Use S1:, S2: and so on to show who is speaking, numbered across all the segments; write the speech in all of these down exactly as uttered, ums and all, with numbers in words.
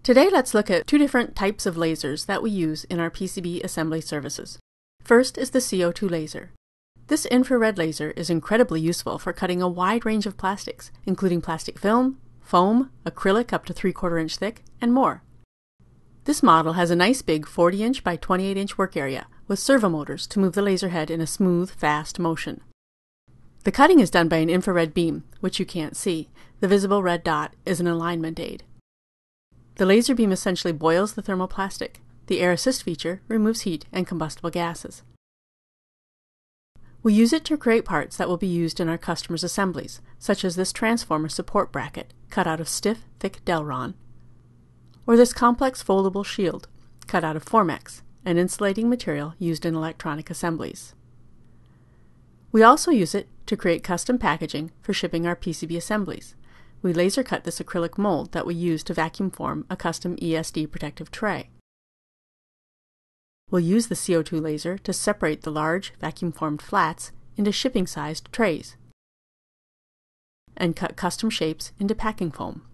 S1: Today let's look at two different types of lasers that we use in our P C B assembly services. First is the C O two laser. This infrared laser is incredibly useful for cutting a wide range of plastics, including plastic film, foam, acrylic up to three quarter inch thick, and more. This model has a nice big forty inch by twenty-eight inch work area with servo motors to move the laser head in a smooth, fast motion. The cutting is done by an infrared beam, which you can't see. The visible red dot is an alignment aid. The laser beam essentially boils the thermoplastic. The air assist feature removes heat and combustible gases. We use it to create parts that will be used in our customers' assemblies, such as this transformer support bracket, cut out of stiff, thick Delron, or this complex foldable shield, cut out of Formex, an insulating material used in electronic assemblies. We also use it to create custom packaging for shipping our P C B assemblies. We laser cut this acrylic mold that we use to vacuum form a custom E S D protective tray. We'll use the C O two laser to separate the large vacuum-formed flats into shipping-sized trays and cut custom shapes into packing foam.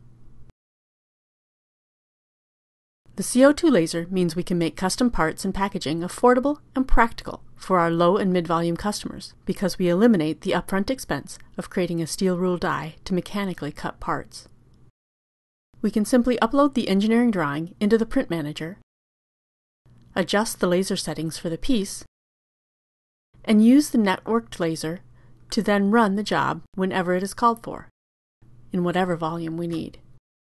S1: The C O two laser means we can make custom parts and packaging affordable and practical for our low and mid-volume customers because we eliminate the upfront expense of creating a steel rule die to mechanically cut parts. We can simply upload the engineering drawing into the print manager, adjust the laser settings for the piece, and use the networked laser to then run the job whenever it is called for, in whatever volume we need.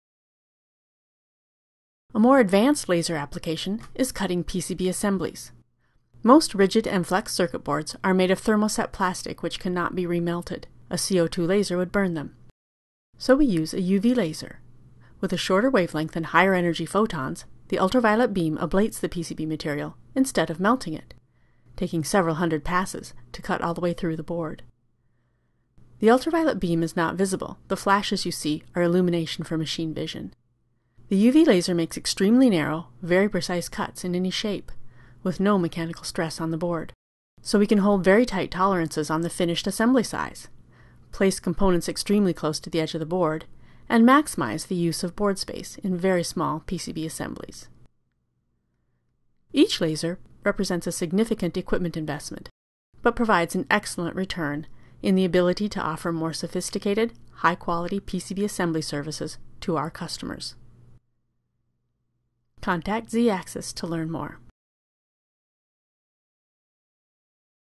S1: A more advanced laser application is cutting P C B assemblies. Most rigid and flex circuit boards are made of thermoset plastic which cannot be remelted. A C O two laser would burn them. So we use a U V laser. With a shorter wavelength and higher energy photons, the ultraviolet beam ablates the P C B material instead of melting it, taking several hundred passes to cut all the way through the board. The ultraviolet beam is not visible. The flashes you see are illumination for machine vision. The U V laser makes extremely narrow, very precise cuts in any shape, with no mechanical stress on the board. So we can hold very tight tolerances on the finished assembly size, place components extremely close to the edge of the board, and maximize the use of board space in very small P C B assemblies. Each laser represents a significant equipment investment, but provides an excellent return in the ability to offer more sophisticated, high-quality P C B assembly services to our customers. Contact Z-Axis to learn more.